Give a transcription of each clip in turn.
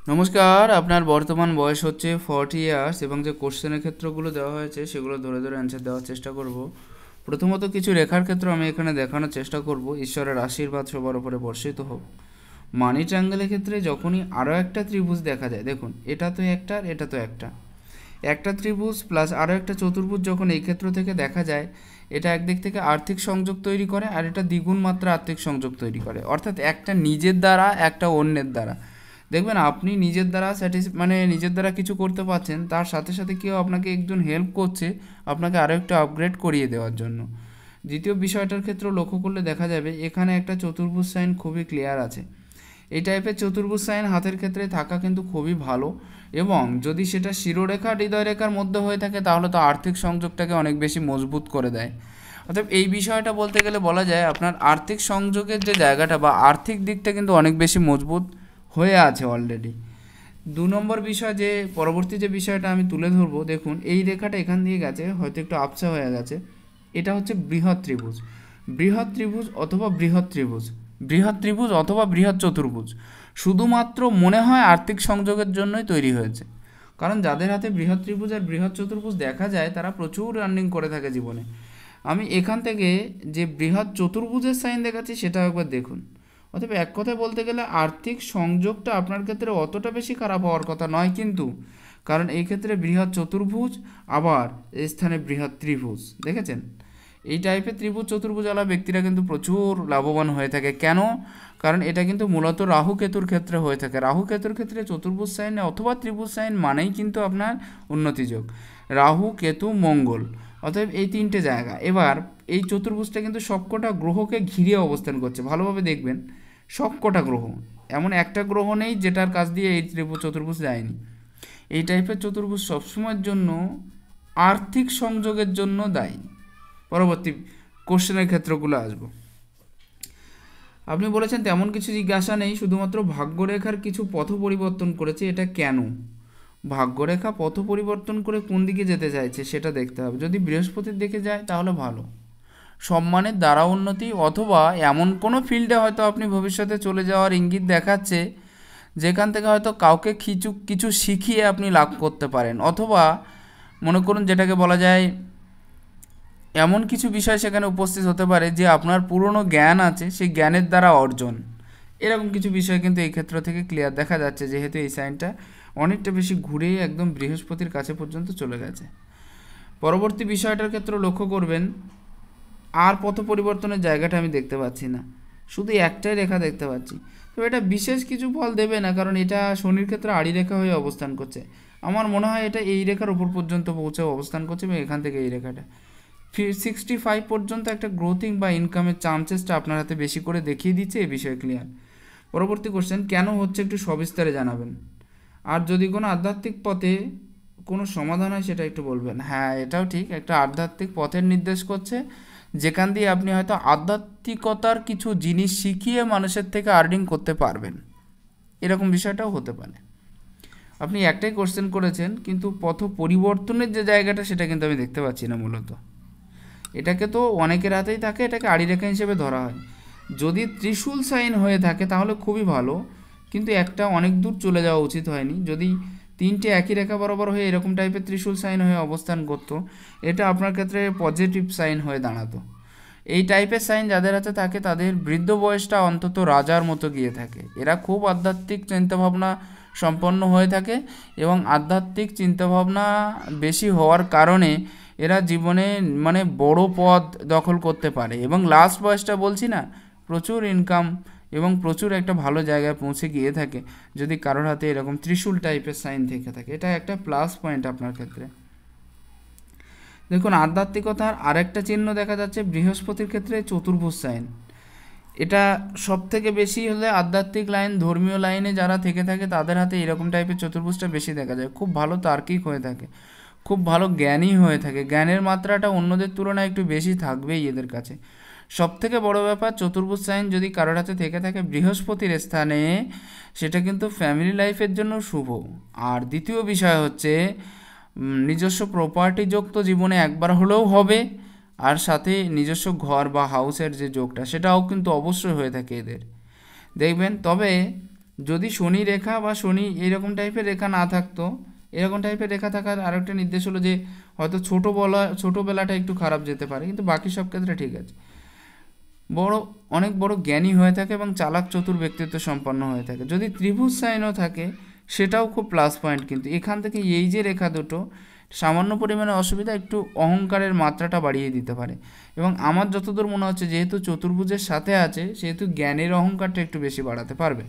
নমস্কার, আপনার বর্তমান বয়স হচ্ছে 40 ইয়ার্স এবং যে কোশ্চেনের ক্ষেত্রগুলো দেওয়া হয়েছে সেগুলো ধরে ধরে অ্যান্সার দেওয়ার চেষ্টা করব। প্রথমত কিছু রেখার ক্ষেত্র আমি এখানে দেখানোর চেষ্টা করব। ঈশ্বরের আশীর্বাদ সবার উপরে বর্ষিত হোক। মানি ট্রায়াঙ্গেলের ক্ষেত্রে যখনই আরও একটা ত্রিভুজ দেখা যায়, দেখুন এটা তো একটা আর এটা তো একটা ত্রিভুজ প্লাস আরও একটা চতুর্ভুজ যখন এই ক্ষেত্র থেকে দেখা যায়, এটা একদিক থেকে আর্থিক সংযোগ তৈরি করে আর এটা দ্বিগুণ মাত্রা আর্থিক সংযোগ তৈরি করে, অর্থাৎ একটা নিজের দ্বারা একটা অন্যের দ্বারা। দেখবেন আপনি নিজের দ্বারা নিজের দ্বারা কিছু করতে পারছেন, তার সাথে সাথে কেউ আপনাকে একজন হেল্প করছে আপনাকে আরও একটু আপগ্রেড করিয়ে দেওয়ার জন্য। দ্বিতীয় বিষয়টার ক্ষেত্রে লক্ষ্য করলে দেখা যাবে এখানে একটা চতুর্ভুজ সাইন খুবই ক্লিয়ার আছে। এই টাইপের চতুর্ভুজ সাইন হাতের ক্ষেত্রে থাকা কিন্তু খুবই ভালো, এবং যদি সেটা শিরোরেখা হৃদয়রেখার মধ্যে হয়ে থাকে তাহলে তো আর্থিক সংযোগটাকে অনেক বেশি মজবুত করে দেয়। অর্থাৎ এই বিষয়টা বলতে গেলে বলা যায় আপনার আর্থিক সংযোগের যে জায়গাটা বা আর্থিক দিকটা কিন্তু অনেক বেশি মজবুত হয়ে আছে অলরেডি। 2 নম্বর বিষয়, যে পরবর্তী যে বিষয়টা আমি তুলে ধরবো, দেখুন এই রেখাটা এখান দিয়ে গেছে, হয়তো একটু আবছা হয়ে গেছে। এটা হচ্ছে বৃহৎ ত্রিভুজ, বৃহৎ ত্রিভুজ অথবা বৃহৎ ত্রিভুজ, বৃহৎ ত্রিভুজ অথবা বৃহৎ চতুর্ভুজ শুধুমাত্র মনে হয় আর্থিক সংযোগের জন্যই তৈরি হয়েছে। কারণ যাদের হাতে বৃহৎ ত্রিভুজ আর বৃহৎ চতুর্ভুজ দেখা যায় তারা প্রচুর আর্নিং করে থাকে জীবনে। আমি এখান থেকে যে বৃহৎ চতুর্ভুজের সাইন দেখাচ্ছি সেটা একবার দেখুন। অতএব এক কথায় বলতে গেলে আর্থিক সংযোগটা আপনার ক্ষেত্রে অতটা বেশি খারাপ হওয়ার কথা নয়, কিন্তু কারণ এই ক্ষেত্রে বৃহৎ চতুর্ভুজ আবার এই স্থানে বৃহৎ ত্রিভুজ দেখেছেন। এই টাইপের ত্রিভুজ চতুর্ভুজওয়ালা ব্যক্তিরা কিন্তু প্রচুর লাভবান হয়ে থাকে। কেন? কারণ এটা কিন্তু মূলত রাহু কেতুর ক্ষেত্রে হয়ে থাকে। রাহু কেতুর ক্ষেত্রে চতুর্ভুজ সাইন অথবা ত্রিভুজ সাইন মানেই কিন্তু আপনার উন্নতিযোগ। রাহু কেতু মঙ্গল, অতএব এই 3টে জায়গা। এবার এই চতুর্ভুজটা কিন্তু সবকটা গ্রহকে ঘিরে অবস্থান করছে, ভালোভাবে দেখবেন। সবকটা গ্রহ, এমন একটা গ্রহ নেই যেটার কাছ দিয়ে এই ত্রিভুজ চতুর্ভুজ যায়নি। এই টাইপের চতুর্ভুজ সবসময়ের জন্য আর্থিক সংযোগের জন্য দায়ী। পরবর্তী কোশ্চেনের ক্ষেত্রগুলো আসবো। আপনি বলেছেন তেমন কিছু জিজ্ঞাসা নেই, শুধুমাত্র ভাগ্যরেখার কিছু পথ পরিবর্তন করেছে, এটা কেন? ভাগ্যরেখা পথ পরিবর্তন করে কোন দিকে যেতে চাইছে সেটা দেখতে হবে। যদি বৃহস্পতির দিকে যায় তাহলে ভালো, সম্মানের দ্বারা উন্নতি, অথবা এমন কোনো ফিল্ডে হয়তো আপনি ভবিষ্যতে চলে যাওয়ার ইঙ্গিত দেখাচ্ছে যেখান থেকে হয়তো কাউকে কিছু শিখিয়ে আপনি লাভ করতে পারেন, অথবা মনে করুন যেটাকে বলা যায় এমন কিছু বিষয় সেখানে উপস্থিত হতে পারে যে আপনার পুরনো জ্ঞান আছে সেই জ্ঞানের দ্বারা অর্জন, এরকম কিছু বিষয় কিন্তু এই ক্ষেত্র থেকে ক্লিয়ার দেখা যাচ্ছে, যেহেতু এই সাইনটা অনেকটা বেশি ঘুরে একদম বৃহস্পতির কাছে পর্যন্ত চলে গেছে। পরবর্তী বিষয়টার ক্ষেত্রে লক্ষ্য করবেন আর পথ পরিবর্তনের জায়গাটা আমি দেখতে পাচ্ছি না, শুধু একটাই রেখা দেখতে পাচ্ছি। তো এটা বিশেষ কিছু ফল দেবে না, কারণ এটা শনির ক্ষেত্রে আড়ি রেখা হয়ে অবস্থান করছে। আমার মনে হয় এটা এই রেখার উপর পর্যন্ত পৌঁছে অবস্থান করছে, এবং এখান থেকে এই রেখাটা 65 পর্যন্ত একটা গ্রোথিং বা ইনকামের চান্সেসটা আপনার হাতে বেশি করে দেখিয়ে দিচ্ছে, এই বিষয়ে ক্লিয়ার। পরবর্তী কোশ্চেন, কেন হচ্ছে একটু সবিস্তারে জানাবেন। আর যদি কোনো আধ্যাত্মিক পথে কোনো সমাধান হয় সেটা একটু বলবেন। হ্যাঁ, এটাও ঠিক, একটা আধ্যাত্মিক পথের নির্দেশ করছে, যেখান দিয়ে আপনি হয়তো আধ্যাত্মিকতার কিছু জিনিস শিখিয়ে মানুষের থেকে আর্নিং করতে পারবেন, এরকম বিষয়টাও হতে পারে। আপনি একটাই কোশ্চেন করেছেন, কিন্তু পথ পরিবর্তনের যে জায়গাটা সেটা কিন্তু আমি দেখতে পাচ্ছি না মূলত। এটাকে তো অনেকের হাতেই থাকে, এটাকে আড়িরেখা হিসেবে ধরা হয়। যদি ত্রিশূল সাইন হয়ে থাকে তাহলে খুবই ভালো, কিন্তু একটা অনেক দূর চলে যাওয়া উচিত হয়নি। যদি 3টে একই রেখা বরাবর হয়ে এরকম টাইপের ত্রিশূল সাইন হয়ে অবস্থান করতো, এটা আপনার ক্ষেত্রে পজিটিভ সাইন হয়ে দাঁড়াতো। এই টাইপের সাইন যাদের হাতে থাকে তাদের বৃদ্ধ বয়সটা অন্তত রাজার মতো গিয়ে থাকে। এরা খুব আধ্যাত্মিক চিন্তাভাবনা সম্পন্ন হয়ে থাকে, এবং আধ্যাত্মিক চিন্তাভাবনা বেশি হওয়ার কারণে এরা জীবনে বড় পদ দখল করতে পারে, এবং লাস্ট বয়সটা বলছি না, প্রচুর ইনকাম এবং প্রচুর একটা ভালো জায়গায় পৌঁছে গিয়ে থাকে যদি কারোর হাতে এরকম ত্রিশূল টাইপের সাইন থেকে থাকে। এটা একটা প্লাস পয়েন্ট আপনার ক্ষেত্রে। দেখুন আধ্যাত্মিকতার আরেকটা চিহ্ন দেখা যাচ্ছে বৃহস্পতির ক্ষেত্রে চতুর্ভুজ সাইন। এটা সব থেকে বেশি হলে আধ্যাত্মিক লাইন, ধর্মীয় লাইনে যারা থেকে থাকে তাদের হাতে এরকম টাইপের চতুর্ভুজটা বেশি দেখা যায়। খুব ভালো তার্কিক হয়ে থাকে, খুব ভালো জ্ঞানী হয়ে থাকে, জ্ঞানের মাত্রাটা অন্যদের তুলনায় একটু বেশি থাকবেই এদের কাছে। সব থেকে বড় ব্যাপার, চতুর্ভুজ সাইন যদি কারোর হাতে থেকে থাকে বৃহস্পতির স্থানে, সেটা কিন্তু ফ্যামিলি লাইফের জন্য শুভ। আর দ্বিতীয় বিষয় হচ্ছে নিজস্ব প্রপার্টি যোগ তো জীবনে একবার হলেও হবে, আর সাথে নিজস্ব ঘর বা হাউসের যে যোগটা সেটাও কিন্তু অবশ্যই হয়ে থাকে এদের, দেখবেন। তবে যদি শনি রেখা বা শনি এরকম টাইপের রেখা না থাকতো, এরকম টাইপের রেখা থাকার আরেকটা নির্দেশ হলো যে হয়তো ছোটোবেলাটা একটু খারাপ যেতে পারে, কিন্তু বাকি সব ক্ষেত্রে ঠিক আছে। অনেক বড় জ্ঞানী হয়ে থাকে এবং চালাক চতুর ব্যক্তিত্ব সম্পন্ন হয়ে থাকে। যদি ত্রিভুজ সাইনও থাকে সেটাও খুব প্লাস পয়েন্ট। কিন্তু এখান থেকে এই যে রেখা দুটো সামান্য পরিমাণে অসুবিধা, একটু অহংকারের মাত্রাটা বাড়িয়ে দিতে পারে। এবং আমার যতদূর মনে হচ্ছে যেহেতু চতুর্ভুজের সাথে আছে সেহেতু জ্ঞানের অহংকারটা একটু বেশি বাড়াতে পারবে।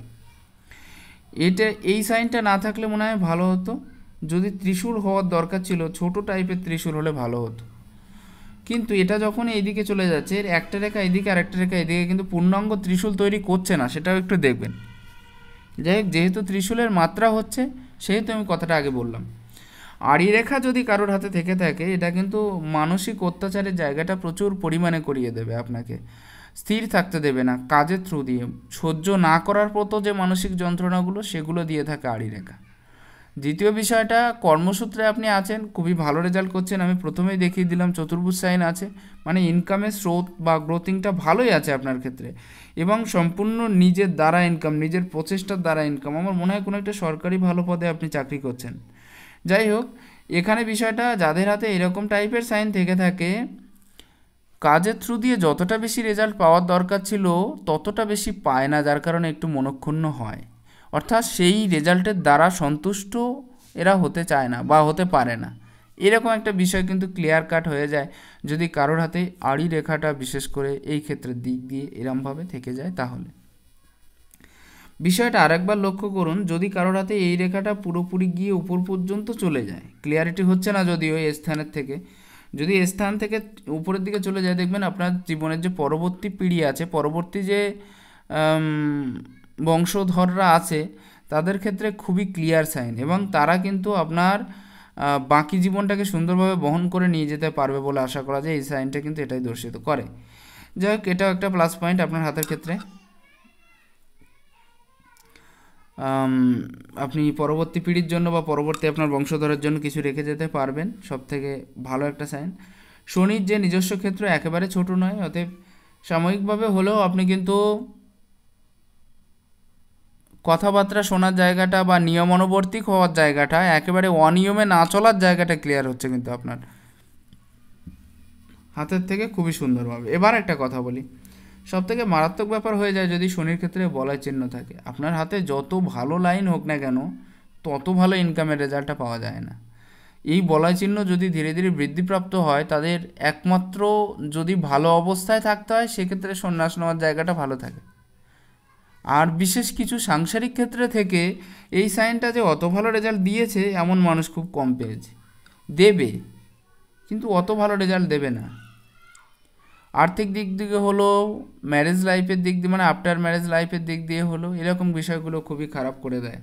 এই সাইনটা না থাকলে মনে হয় ভালো হতো। যদি ত্রিশূল হওয়ার দরকার ছিল, ছোট টাইপের ত্রিশূল হলে ভালো হতো। কিন্তু এটা যখন এইদিকে চলে যাচ্ছে, এর একটা রেখা এদিকে আর একটা রেখা এদিকে, কিন্তু পূর্ণাঙ্গ ত্রিশূল তৈরি করছে না, সেটাও একটু দেখবেন। যাই হোক, যেহেতু ত্রিশূলের মাত্রা হচ্ছে সেহেতু আমি কথাটা আগে বললাম। আড়ি রেখা যদি কারোর হাতে থেকে থাকে, এটা কিন্তু মানসিক অত্যাচারের জায়গাটা প্রচুর পরিমাণে করিয়ে দেবে আপনাকে, স্থির থাকতে দেবে না, কাজের থ্রু দিয়ে সহ্য না করার মতো যে মানসিক যন্ত্রণাগুলো সেগুলো দিয়ে থাকে আড়ি রেখা। দ্বিতীয় বিষয়টা, কর্মসূত্রে আপনি আছেন, খুবই ভালো রেজাল্ট করছেন, আমি প্রথমেই দেখিয়ে দিলাম চতুর্ভুজ সাইন আছে, মানে ইনকামের স্রোত বা গ্রোথিংটা ভালোই আছে আপনার ক্ষেত্রে, এবং সম্পূর্ণ নিজের দ্বারা ইনকাম, নিজের প্রচেষ্টার দ্বারা ইনকাম। আমার মনে হয় কোনো একটা সরকারি ভালো পদে আপনি চাকরি করছেন। যাই হোক, এখানে বিষয়টা যাদের হাতে এরকম টাইপের সাইন থেকে থাকে, কাজের থ্রু দিয়ে যতটা বেশি রেজাল্ট পাওয়ার দরকার ছিল ততটা বেশি পায় না, যার কারণে একটু মনক্ষুণ্ণ হয়। অর্থাৎ সেই রেজাল্টের দ্বারা সন্তুষ্ট এরা হতে চায় না বা হতে পারে না, এরকম একটা বিষয় কিন্তু ক্লিয়ার কাট হয়ে যায় যদি কারোর হাতে আড়ি রেখাটা বিশেষ করে এই ক্ষেত্রের দিক দিয়ে এরমভাবে থেকে যায়। তাহলে বিষয়টা আরেকবার লক্ষ্য করুন, যদি কারোর হাতে এই রেখাটা পুরোপুরি গিয়ে উপর পর্যন্ত চলে যায়, ক্লিয়ারিটি হচ্ছে না যদিও এই স্থানের থেকে, যদি স্থান থেকে উপরের দিকে চলে যায়, দেখবেন আপনার জীবনের যে পরবর্তী পিঢ়ি আছে, পরবর্তী যে বংশধররা আছে তাদের ক্ষেত্রে খুবই ক্লিয়ার সাইন, এবং তারা কিন্তু আপনার বাকি জীবনটাকে সুন্দরভাবে বহন করে নিয়ে যেতে পারবে বলে আশা করা যায়। এই সাইনটা কিন্তু এটাই দর্শিত করে। যাই হোক, এটাও একটা প্লাস পয়েন্ট আপনার হাতের ক্ষেত্রে। আপনি পরবর্তী পিঢ়ির জন্য বা পরবর্তী আপনার বংশধরের জন্য কিছু রেখে যেতে পারবেন, সব থেকে ভালো একটা সাইন। শনির যে নিজস্ব ক্ষেত্র একেবারে ছোট নয়, অতএব সাময়িকভাবে হলেও আপনি কিন্তু কথাবার্তা শোনার জায়গাটা বা নিয়মানুবর্তিক হওয়ার জায়গাটা, একেবারে অনিয়মে না চলার জায়গাটা ক্লিয়ার হচ্ছে কিন্তু আপনার হাতের থেকে খুবই সুন্দরভাবে। এবার একটা কথা বলি, সবথেকে মারাত্মক ব্যাপার হয়ে যায় যদি শনির ক্ষেত্রে বলয় চিহ্ন থাকে। আপনার হাতে যত ভালো লাইন হোক না কেন, তত ভালো ইনকামের রেজাল্টটা পাওয়া যায় না। এই বলয় চিহ্ন যদি ধীরে ধীরে বৃদ্ধিপ্রাপ্ত হয়, তাদের একমাত্র যদি ভালো অবস্থায় থাকতে হয় সেক্ষেত্রে সন্ন্যাস নেওয়ার জায়গাটা ভালো থাকে। আর বিশেষ কিছু সাংসারিক ক্ষেত্রে থেকে এই সাইনটা যে অত ভালো রেজাল্ট দিয়েছে এমন মানুষ খুব কম পেয়েছে। দেবে, কিন্তু অত ভালো রেজাল্ট দেবে না। আর্থিক দিক থেকে হলো, ম্যারেজ লাইফের দিক দিয়ে, মানে আফটার ম্যারেজ লাইফের দিক দিয়ে হলো, এরকম বিষয়গুলো খুবই খারাপ করে দেয়।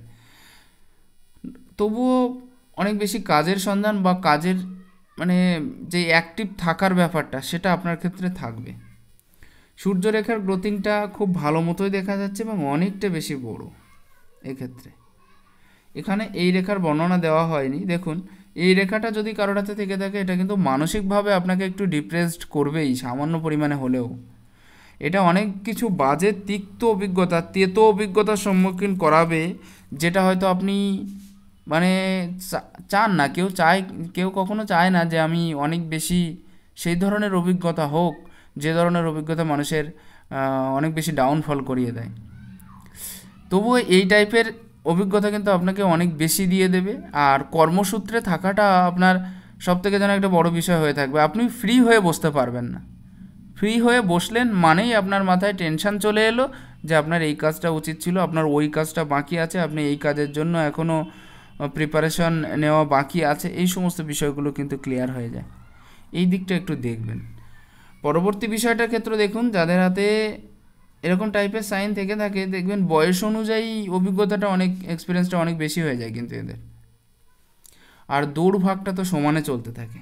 তবুও অনেক বেশি কাজের সন্ধান বা কাজের মানে যে অ্যাক্টিভ থাকার ব্যাপারটা সেটা আপনার ক্ষেত্রে থাকবে। সূর্যরেখার গ্রোথিংটা খুব ভালো মতোই দেখা যাচ্ছে এবং অনেকটা বেশি বড়। এক্ষেত্রে এখানে এই রেখার বর্ণনা দেওয়া হয়নি। দেখুন, এই রেখাটা যদি কারোর হাতে থেকে থাকে, এটা কিন্তু মানসিকভাবে আপনাকে একটু ডিপ্রেসড করবেই সামান্য পরিমাণে হলেও। এটা অনেক কিছু বাজে তিক্ত অভিজ্ঞতা, তেতো অভিজ্ঞতার সম্মুখীন করাবে, যেটা হয়তো আপনি মানে চান না। কেউ কখনো চায় না যে আমি অনেক বেশি সেই ধরনের অভিজ্ঞতা হোক, যে ধরনের অভিজ্ঞতা মানুষের অনেক বেশি ডাউনফল করিয়ে দেয়। তবুও এই টাইপের অভিজ্ঞতা কিন্তু আপনাকে অনেক বেশি দিয়ে দেবে। আর কর্মসূত্রে থাকাটা আপনার সবথেকে যেন একটা বড় বিষয় হয়ে থাকবে। আপনি ফ্রি হয়ে বসতে পারবেন না। ফ্রি হয়ে বসলেন মানেই আপনার মাথায় টেনশন চলে এলো যে আপনার এই কাজটা উচিত ছিল, আপনার ওই কাজটা বাকি আছে, আপনি এই কাজের জন্য এখনও প্রিপারেশন নেওয়া বাকি আছে, এই সমস্ত বিষয়গুলো কিন্তু ক্লিয়ার হয়ে যায়। এই দিকটা একটু দেখবেন। পরবর্তী বিষয়টার ক্ষেত্রে দেখুন, যাদের হাতে এরকম টাইপের সাইন থেকে থাকে, দেখবেন বয়স অনুযায়ী অভিজ্ঞতাটা অনেক, এক্সপিরিয়েন্সটা অনেক বেশি হয়ে যায় কিন্তু এদের। আর দৌড় ভাগটা তো সমানে চলতে থাকে।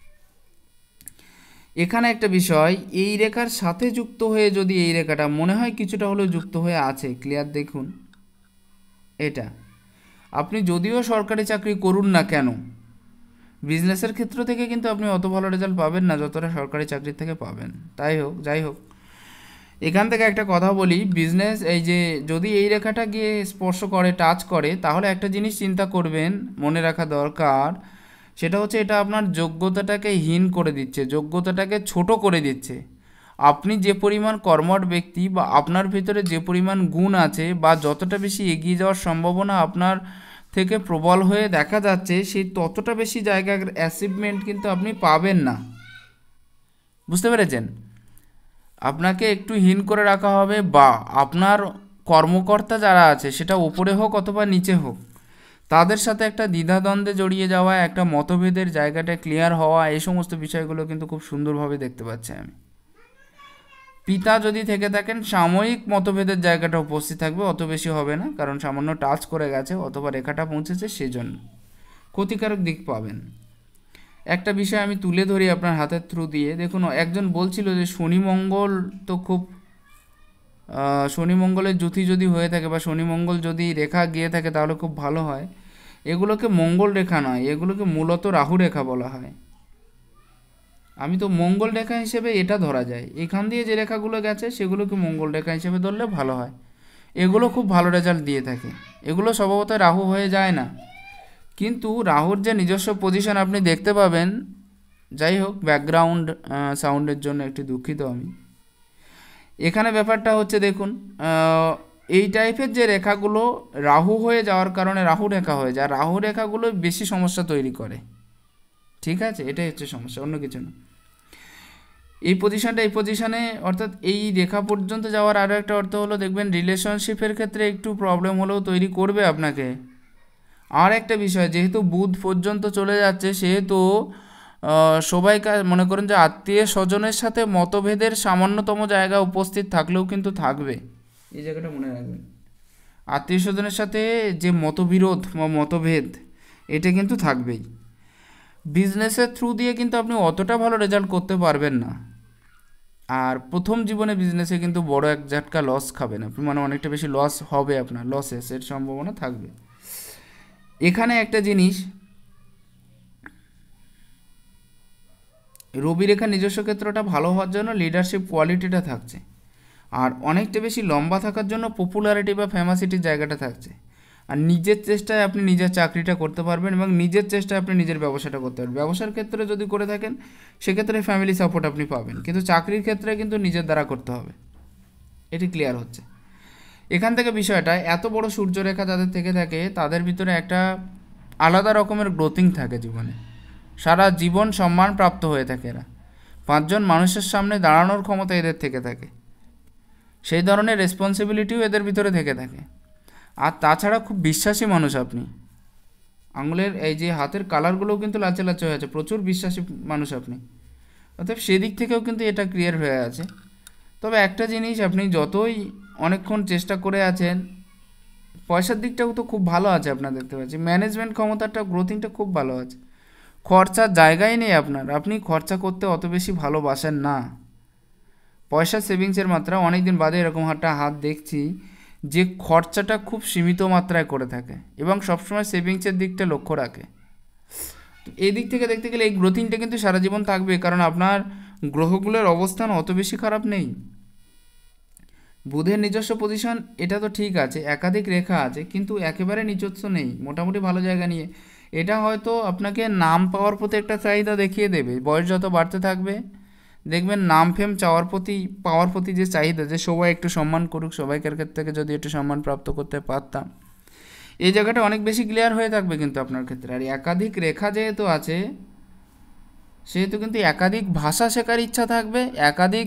এখানে একটা বিষয়, এই রেখার সাথে যুক্ত হয়ে যদি এই রেখাটা মনে হয় কিছুটা হলেও যুক্ত হয়ে আছে, ক্লিয়ার দেখুন এটা। আপনি যদিও সরকারি চাকরি করুন না কেন, বিজনেসের ক্ষেত্র থেকে কিন্তু আপনি অত ভালো রেজাল্ট পাবেন না যতটা সরকারি চাকরির থেকে পাবেন। যাই হোক, এখান থেকে একটা কথা বলি, বিজনেস এই যে যদি এই রেখাটা গিয়ে স্পর্শ করে, টাচ করে, তাহলে একটা জিনিস চিন্তা করবেন, মনে রাখা দরকার, সেটা হচ্ছে এটা আপনার যোগ্যতাটাকে হীন করে দিচ্ছে, যোগ্যতাটাকে ছোট করে দিচ্ছে। আপনি যে পরিমাণ কর্মঠ ব্যক্তি বা আপনার ভিতরে যে পরিমাণ গুণ আছে বা যতটা বেশি এগিয়ে যাওয়ার সম্ভাবনা আপনার থেকে প্রবল হয়ে দেখা যাচ্ছে, সেই ততটা বেশি জায়গার অ্যাচিভমেন্ট কিন্তু আপনি পাবেন না। বুঝতে পেরেছেন? আপনাকে একটু হীন করে রাখা হবে, বা আপনার কর্মকর্তা যারা আছে, সেটা উপরে হোক অথবা নিচে হোক, তাদের সাথে একটা দ্বিধাদ্বন্দ্বে জড়িয়ে যাওয়া, একটা মতভেদের জায়গাটা ক্লিয়ার হওয়া, এই সমস্ত বিষয়গুলো কিন্তু খুব সুন্দরভাবে দেখতে পাচ্ছি আমি। পিতা যদি থেকে থাকেন, সাময়িক মতভেদের জায়গাটা উপস্থিত থাকবে, অত বেশি হবে না, কারণ সামান্য টাচ করে গেছে অথবা রেখাটা পৌঁছেছে, সেজন্য ক্ষতিকারক দিক পাবেন। একটা বিষয় আমি তুলে ধরি আপনার হাতের থ্রু দিয়ে। দেখুন, একজন বলছিল যে শনি মঙ্গল তো খুব, শনি মঙ্গলের জ্যোতি যদি হয়ে থাকে বা শনি মঙ্গল যদি রেখা গিয়ে থাকে তাহলে খুব ভালো হয়। এগুলোকে মঙ্গল রেখা নয়, এগুলোকে মূলত রাহু রেখা বলা হয়। আমি তো মঙ্গল রেখা হিসেবে এটা ধরা যায়, এখান দিয়ে যে রেখাগুলো গেছে সেগুলোকে মঙ্গল রেখা হিসেবে ধরলে ভালো হয়। এগুলো খুব ভালো রেজাল্ট দিয়ে থাকে, এগুলো স্বভাবত রাহু হয়ে যায় না। কিন্তু রাহুর যে নিজস্ব পজিশন আপনি দেখতে পাবেন। যাই হোক, ব্যাকগ্রাউন্ড সাউন্ডের জন্য একটু দুঃখিত আমি। এখানে ব্যাপারটা হচ্ছে, দেখুন, এই টাইপের যে রেখাগুলো রাহু হয়ে যাওয়ার কারণে রাহু রেখা হয়ে যায়, রাহু রেখাগুলো বেশি সমস্যা তৈরি করে। ঠিক আছে, এটাই হচ্ছে সমস্যা, অন্য কিছু না। এই পজিশনে অর্থাৎ এই রেখা পর্যন্ত যাওয়ার আরও একটা অর্থ হলো, দেখবেন রিলেশনশিপের ক্ষেত্রে একটু প্রবলেম হলেও তৈরি করবে আপনাকে। আর একটা বিষয়, যেহেতু বুধ পর্যন্ত চলে যাচ্ছে, সেহেতু সবাইকার মনে করেন যে আত্মীয় স্বজনের সাথে মতভেদের সামান্যতম জায়গা উপস্থিত থাকলেও কিন্তু থাকবে, এই জায়গাটা মনে রাখবেন। আত্মীয় স্বজনের সাথে যে মতবিরোধ বা মতভেদ, এটা কিন্তু থাকবেই। বিজনেসের থ্রু দিয়ে কিন্তু আপনি অতটা ভালো রেজাল্ট করতে পারবেন না। আর প্রথম জীবনে বিজনেসে কিন্তু বড় এক ঝাটকা লস খাবেন আপনি, মানে অনেকটা বেশি লস হবে, আপনার লসের সম্ভাবনা থাকবে। এখানে একটা জিনিস, রবি রেখা নিজস্ব ক্ষেত্রটা ভালো হওয়ার জন্য লিডারশিপ কোয়ালিটিটা থাকছে, আর অনেকটা বেশি লম্বা থাকার জন্য পপুলারিটি বা ফেমাসিটির জায়গাটা থাকছে। আর নিজের চেষ্টায় আপনি নিজের চাকরিটা করতে পারবেন এবং নিজের চেষ্টায় আপনি নিজের ব্যবসাটা করতে পারবেন। ব্যবসার ক্ষেত্রে যদি করে থাকেন, সেক্ষেত্রে ফ্যামিলি সাপোর্ট আপনি পাবেন, কিন্তু চাকরির ক্ষেত্রে কিন্তু নিজের দ্বারা করতে হবে। এটি ক্লিয়ার হচ্ছে এখান থেকে বিষয়টা। এত বড় সূর্যরেখা যাদের থেকে থাকে, তাদের ভিতরে একটা আলাদা রকমের গ্রোথিং থাকে জীবনে, সারা জীবন সম্মান প্রাপ্ত হয়ে থাকে এরা। 5 জন মানুষের সামনে দাঁড়ানোর ক্ষমতা এদের থেকে থাকে, সেই ধরনের রেসপন্সিবিলিটিও এদের ভিতরে থেকে থাকে। আর তাছাড়া খুব বিশ্বাসী মানুষ আপনি, আঙুলের এই যে হাতের কালারগুলোও কিন্তু লাচে লাচে হয়ে আছে, প্রচুর বিশ্বাসী মানুষ আপনি। অর্থাৎ সেদিক থেকেও কিন্তু এটা ক্লিয়ার হয়ে আছে। তবে একটা জিনিস, আপনি যতই অনেকক্ষণ চেষ্টা করে আছেন, পয়সার দিকটাও তো খুব ভালো আছে আপনার, দেখতে পাচ্ছি ম্যানেজমেন্ট ক্ষমতাটা, গ্রোথিংটা খুব ভালো আছে। খরচার জায়গাই নেই আপনার, আপনি খরচা করতে অত বেশি ভালোবাসেন না। পয়সা সেভিংসের মাত্রা, অনেক দিন বাদে এরকম একটা হাত দেখছি যে খরচাটা খুব সীমিত মাত্রায় করে থাকে এবং সবসময় সেভিংসের দিকটা লক্ষ্য রাখে। তো এই দিক থেকে দেখতে গেলে এই গ্রোথিংটা কিন্তু সারা জীবন থাকবে, কারণ আপনার গ্রহগুলোর অবস্থান অত বেশি খারাপ নেই। বুধের নিজস্ব পজিশন এটা তো ঠিক আছে, একাধিক রেখা আছে, কিন্তু একেবারে নিজস্ব নেই, মোটামুটি ভালো জায়গা নিয়ে। এটা হয়তো আপনাকে নাম পাওয়ার প্রতি একটা চাহিদা দেখিয়ে দেবে, বয়স যত বাড়তে থাকবে দেখবেন নাম ফেম পাওয়ার প্রতি যে চাহিদা, যে সবাই একটু সম্মান করুক, সবাইকার ক্ষেত্র থেকে যদি একটু সম্মান প্রাপ্ত করতে পারতাম, এই জায়গাটা অনেক বেশি ক্লিয়ার হয়ে থাকবে কিন্তু আপনার ক্ষেত্রে। আর একাধিক রেখা যেহেতু আছে, সেহেতু কিন্তু একাধিক ভাষা শেখার ইচ্ছা থাকবে, একাধিক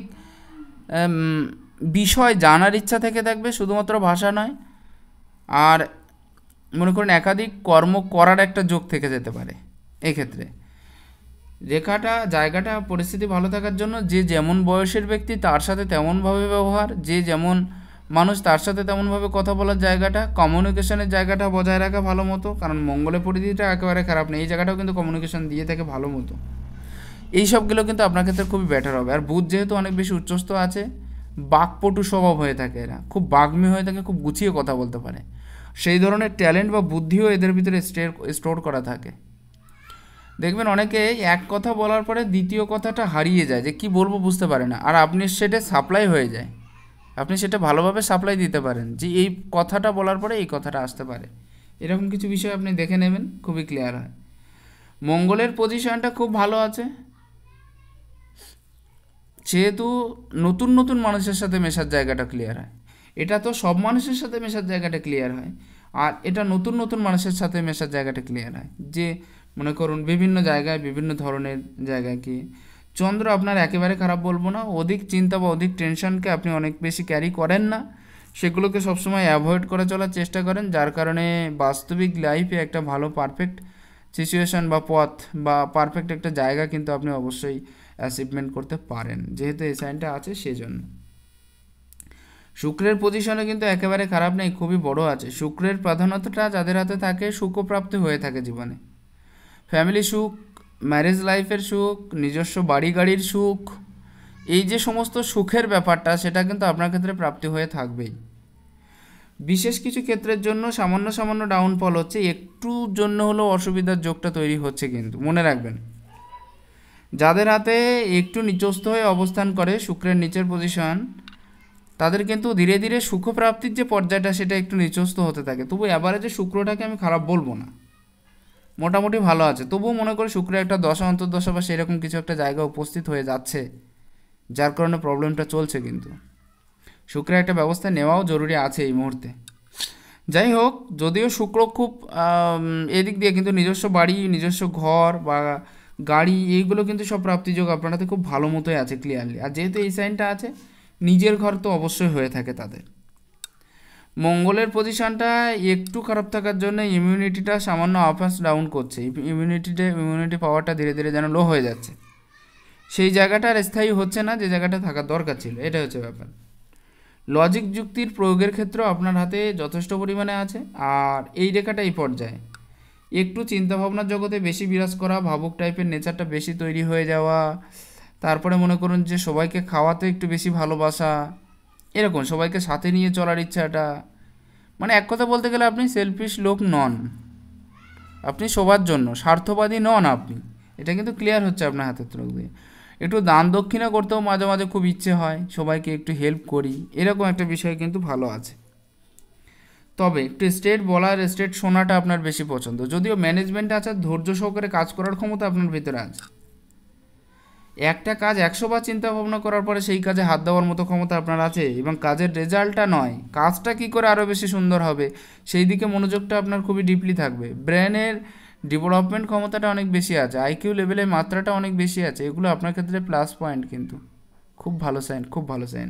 বিষয় জানার ইচ্ছা থেকে থাকবে, শুধুমাত্র ভাষা নয়। আর মনে করুন একাধিক কর্ম করার একটা যোগ থেকে যেতে পারে। এক্ষেত্রে রেখাটা, জায়গাটা, পরিস্থিতি ভালো থাকার জন্য যে যেমন বয়সের ব্যক্তি তার সাথে তেমনভাবে ব্যবহার, যে যেমন মানুষ তার সাথে তেমনভাবে কথা বলার জায়গাটা, কমিউনিকেশনের জায়গাটা বজায় রাখা ভালো মতো, কারণ মঙ্গলের পরিধিটা একেবারে খারাপ নেই, এই জায়গাটাও কিন্তু কমিউনিকেশন দিয়ে থাকে ভালো মতো। এই সবগুলো কিন্তু আপনার ক্ষেত্রে খুবই বেটার হবে। আর বুধ যেহেতু অনেক বেশি উচ্চস্থ আছে, বাকপটু স্বভাব হয়ে থাকে এরা, খুব বাগ্মী হয়ে থাকে, খুব গুছিয়ে কথা বলতে পারে, সেই ধরনের ট্যালেন্ট বা বুদ্ধিও এদের ভিতরে স্টোর করা থাকে। দেখবেন অনেকে এক কথা বলার পরে দ্বিতীয় কথাটা হারিয়ে যায়, যে কি বলবো বুঝতে পারে না, আর আপনি সেটা সাপ্লাই হয়ে যায়। আপনি সেটা ভালোভাবে সাপ্লাই দিতে পারেন, যে এই কথাটা বলার পরে এই কথাটা আসতে পারে, এরকম কিছু বিষয় আপনি দেখে নেবেন, খুবই ক্লিয়ার হয়। মঙ্গলের পজিশনটা খুব ভালো আছে, যেহেতু নতুন নতুন মানুষের সাথে মেশার জায়গাটা ক্লিয়ার হয়। এটা তো সব মানুষের সাথে মেশার জায়গাটা ক্লিয়ার হয়, আর এটা নতুন নতুন মানুষের সাথে মেশার জায়গাটা ক্লিয়ার হয়। যে মনে করুন বিভিন্ন জায়গায় বিভিন্ন ধরনের জায়গায় কি চন্দ্র আপনার একেবারে খারাপ বলবো না, অধিক চিন্তা বা অধিক টেনশনকে আপনি অনেক বেশি ক্যারি করেন না, সেগুলোকে সবসময় অ্যাভয়েড করে চলার চেষ্টা করেন, যার কারণে বাস্তবিক লাইফে একটা ভালো পারফেক্ট সিচুয়েশান বা পথ বা পারফেক্ট একটা জায়গা কিন্তু আপনি অবশ্যই অ্যাচিভমেন্ট করতে পারেন, যেহেতু এই সাইনটা আছে সেজন্য। শুক্রের পজিশনে কিন্তু একেবারে খারাপ নেই, খুবই বড় আছে। শুক্রের প্রাধান্যতা যাদের হাতে থাকে সুখপ্রাপ্তি হয়ে থাকে জীবনে, ফ্যামিলি সুখ, ম্যারেজ লাইফের সুখ, নিজস্ব বাড়ি গাড়ির সুখ, এই যে সমস্ত সুখের ব্যাপারটা সেটা কিন্তু আপনার ক্ষেত্রে প্রাপ্তি হয়ে থাকবেই। বিশেষ কিছু ক্ষেত্রের জন্য সামান্য সামান্য ডাউনফল হচ্ছে, একটু জন্য হলেও অসুবিধার যোগটা তৈরি হচ্ছে, কিন্তু মনে রাখবেন যাদের হাতে একটু নিচস্থ হয়ে অবস্থান করে শুক্রের নিচের পজিশন, তাদের কিন্তু ধীরে ধীরে সুখপ্রাপ্তির যে পর্যায়টা সেটা একটু নিচস্থ হতে থাকে। তবু অ্যাভারেজে শুক্রটাকে আমি খারাপ বলবো না, মোটামুটি ভালো আছে। তবুও মনে করি শুক্র একটা দশা অন্তর্দশা বা সেরকম কিছু একটা জায়গা উপস্থিত হয়ে যাচ্ছে, যার কারণে প্রবলেমটা চলছে। কিন্তু শুক্রের একটা ব্যবস্থা নেওয়াও জরুরি আছে এই মুহূর্তে। যাই হোক, যদিও শুক্র খুব এদিক দিয়ে কিন্তু নিজস্ব বাড়ি, নিজস্ব ঘর বা গাড়ি, এইগুলো কিন্তু সব প্রাপ্তিযোগ আপনার হাতে খুব ভালো মতোই আছে ক্লিয়ারলি। আর যেহেতু এই সাইনটা আছে, নিজের ঘর তো অবশ্যই হয়ে থাকে তাদের। মঙ্গলের পজিশনটা একটু খারাপ থাকার জন্য ইমিউনিটিটা সামান্য আপ অ্যান্ড ডাউন করছে, ইমিউনিটি পাওয়ারটা ধীরে ধীরে যেন লো হয়ে যাচ্ছে, সেই জায়গাটা আর স্থায়ী হচ্ছে না যে জায়গাটা থাকার দরকার ছিল, এটা হচ্ছে ব্যাপার। লজিক যুক্তির প্রয়োগের ক্ষেত্রেও আপনার হাতে যথেষ্ট পরিমাণে আছে। আর এই রেখাটা এই পর্যায়ে একটু চিন্তাভাবনার জগতে বেশি বিরাজ করা, ভাবুক টাইপের নেচারটা বেশি তৈরি হয়ে যাওয়া, তারপরে মনে করুন যে সবাইকে খাওয়াতে একটু বেশি ভালোবাসা, এরকম সবাইকে সাথে নিয়ে চলার ইচ্ছাটা, মানে এক কথা বলতে গেলে আপনি সেলফিশ লোক নন, আপনি সবার জন্য স্বার্থবাদী নন আপনি, এটা কিন্তু ক্লিয়ার হচ্ছে আপনার হাতের চোখ দিয়ে। একটু দান দক্ষিণা করতেও মাঝে মাঝে খুব ইচ্ছে হয়, সবাইকে একটু হেল্প করি, এরকম একটা বিষয় কিন্তু ভালো আছে। তবে একটু স্ট্রেট বলার, স্ট্রেট শোনাটা আপনার বেশি পছন্দ, যদিও ম্যানেজমেন্ট আছে, ধৈর্য সহকারে কাজ করার ক্ষমতা আপনার ভিতরে আছে। একটা কাজ 100 বার চিন্তা ভাবনা করার পরে সেই কাজে হাত দেওয়ার মতো ক্ষমতা আপনার আছে, এবং কাজের রেজাল্টটা নয়, কাজটা কী করে আরও বেশি সুন্দর হবে সেই দিকে মনোযোগটা আপনার খুবই ডিপলি থাকবে। ব্রেনের ডেভেলপমেন্ট ক্ষমতাটা অনেক বেশি আছে, আইকিউ লেভেলের মাত্রাটা অনেক বেশি আছে, এগুলো আপনার ক্ষেত্রে প্লাস পয়েন্ট, কিন্তু খুব ভালো সাইন, খুব ভালো সাইন।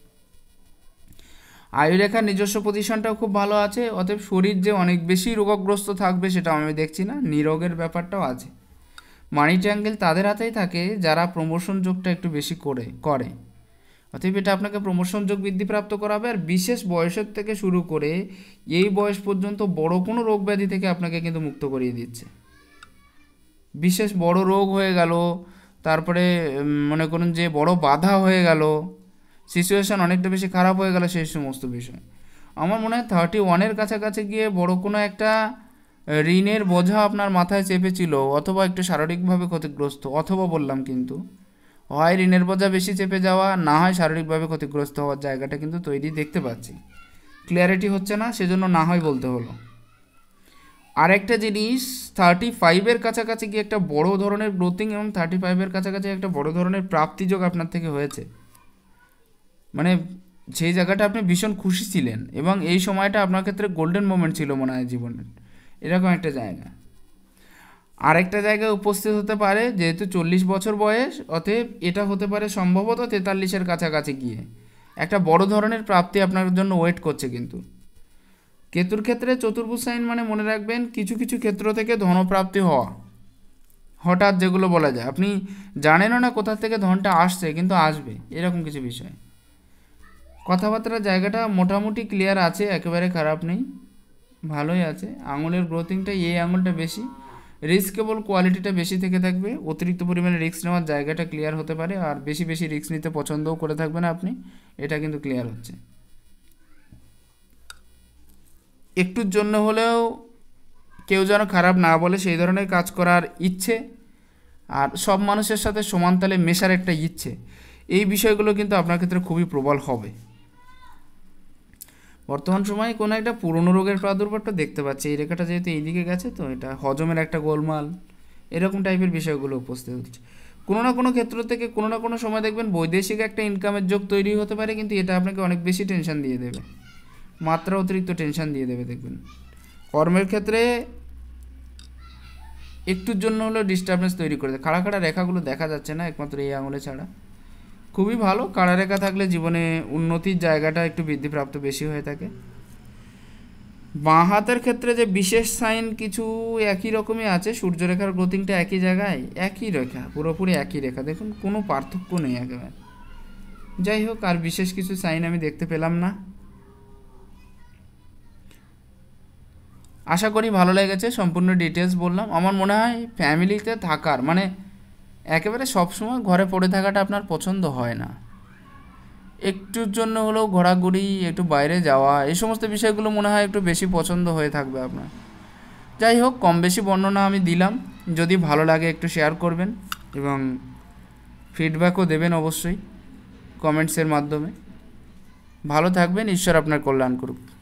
আয়ুরেখার নিজস্ব পজিশনটাও খুব ভালো আছে, অতএব শরীর যে অনেক বেশি রোগগ্রস্ত থাকবে সেটাও আমি দেখছি না, নিরোগের ব্যাপারটাও আছে। মানি ট্রায়াঙ্গেল তাদের হাতেই থাকে যারা প্রমোশন যোগটা একটু বেশি করে, অতএব এটা আপনাকে প্রমোশন যোগ বৃদ্ধিপ্রাপ্ত করাবে। আর বিশেষ বয়সের থেকে শুরু করে এই বয়স পর্যন্ত বড় কোনো রোগ ব্যাধি থেকে আপনাকে কিন্তু মুক্ত করিয়ে দিচ্ছে। বিশেষ বড় রোগ হয়ে গেল, তারপরে মনে করুন যে বড় বাধা হয়ে গেল, সিচুয়েশান অনেকটা বেশি খারাপ হয়ে গেল, সেই সমস্ত বিষয় আমার মনে হয় 31-এর কাছাকাছি গিয়ে বড় কোনো একটা ঋণের বোঝা আপনার মাথায় চেপেছিল, অথবা একটু শারীরিকভাবে ক্ষতিগ্রস্ত, অথবা বললাম কিন্তু হয় ঋণের বোঝা বেশি চেপে যাওয়া, না হয় শারীরিকভাবে ক্ষতিগ্রস্ত হওয়ার জায়গাটা কিন্তু তৈরি দেখতে পাচ্ছি। ক্লিয়ারিটি হচ্ছে না, সেজন্য না হয় বলতে হলো। আরেকটা জিনিস, 35-এর কাছাকাছি গিয়ে একটা বড় ধরনের গ্রোথিং এবং 35-এর কাছাকাছি একটা বড় ধরনের প্রাপ্তিযোগ আপনার থেকে হয়েছে, মানে সেই জায়গাটা আপনি ভীষণ খুশি ছিলেন, এবং এই সময়টা আপনার ক্ষেত্রে গোল্ডেন মোমেন্ট ছিল মনে হয় জীবনের, এরকম একটা জায়গা। আরেকটা জায়গায় উপস্থিত হতে পারে, যেহেতু 40 বছর বয়স, অতএব এটা হতে পারে সম্ভবত 43-এর কাছাকাছি গিয়ে একটা বড় ধরনের প্রাপ্তি আপনার জন্য ওয়েট করছে। কিন্তু কেতুর ক্ষেত্রে চতুর্ভুজ সাইন মানে মনে রাখবেন কিছু কিছু ক্ষেত্র থেকে ধনপ্রাপ্তি হওয়া, হঠাৎ যেগুলো বলা যায়, আপনি জানেনও না কোথা থেকে ধনটা আসছে, কিন্তু আসবে, এরকম কিছু বিষয়। কথাবার্তার জায়গাটা মোটামুটি ক্লিয়ার আছে, একেবারে খারাপ নেই, ভালোই আছে। আঙুলের গ্রোথিংটা এই আঙুলটা বেশি, রিস্কেবল কোয়ালিটিটা বেশি থেকে থাকবে, অতিরিক্ত পরিমাণে রিস্ক নেওয়ার জায়গাটা ক্লিয়ার হতে পারে, আর বেশি বেশি রিস্ক নিতে পছন্দও করে থাকবেন আপনি, এটা কিন্তু ক্লিয়ার হচ্ছে। একটুর জন্য হলেও কেউ যেন খারাপ না বলে সেই ধরনের কাজ করার ইচ্ছে, আর সব মানুষের সাথে সমান তালে মেশার একটা ইচ্ছে, এই বিষয়গুলো কিন্তু আপনার ক্ষেত্রে খুবই প্রবল হবে। বর্তমান সময়ে কোনো একটা পুরনো রোগের প্রাদুর্ভাবটা দেখতে পাচ্ছি। এই রেখাটা যেহেতু এইদিকে গেছে, তো এটা হজমের একটা গোলমাল, এরকম টাইপের বিষয়গুলো উপস্থিত হচ্ছে। কোনো না কোনো ক্ষেত্র থেকে কোনো না কোনো সময় দেখবেন বৈদেশিক একটা ইনকামের যোগ তৈরি হতে পারে, কিন্তু এটা আপনাকে অনেক বেশি টেনশন দিয়ে দেবে, মাত্রা অতিরিক্ত টেনশন দিয়ে দেবে। দেখবেন কর্মের ক্ষেত্রে একটুর জন্য হলেও ডিস্টারবেন্স তৈরি করে দেয়। খাড়া খাড়া রেখাগুলো দেখা যাচ্ছে না একমাত্র এই আঙুলে ছাড়া। খুবই ভালো, কাড়া রেখা থাকলে জীবনে উন্নতির জায়গাটা একটু বৃদ্ধিপ্রাপ্ত বেশি হয়ে থাকে। বাঁ হাতের ক্ষেত্রে যে বিশেষ সাইন কিছু একই রকমই আছে, সূর্যরেখার গ্রোথিংটা একই জায়গায়, একই রেখা, পুরোপুরি একই রেখা, দেখুন কোনো পার্থক্য নেই একেবারে। যাই হোক, আর বিশেষ কিছু সাইন আমি দেখতে পেলাম না। আশা করি ভালো লেগেছে, সম্পূর্ণ ডিটেলস বললাম। আমার মনে হয় ফ্যামিলিতে থাকার মানে একেবারে সবসময় ঘরে পড়ে থাকাটা আপনার পছন্দ হয় না, একটুর জন্য হলেও ঘোরাঘুরি, একটু বাইরে যাওয়া, এই সমস্ত বিষয়গুলো মনে হয় একটু বেশি পছন্দ হয়ে থাকবে আপনার। যাই হোক, কম বেশি বর্ণনা আমি দিলাম। যদি ভালো লাগে একটু শেয়ার করবেন এবং ফিডব্যাকও দেবেন অবশ্যই কমেন্টসের মাধ্যমে। ভালো থাকবেন, ঈশ্বর আপনার কল্যাণ করুক।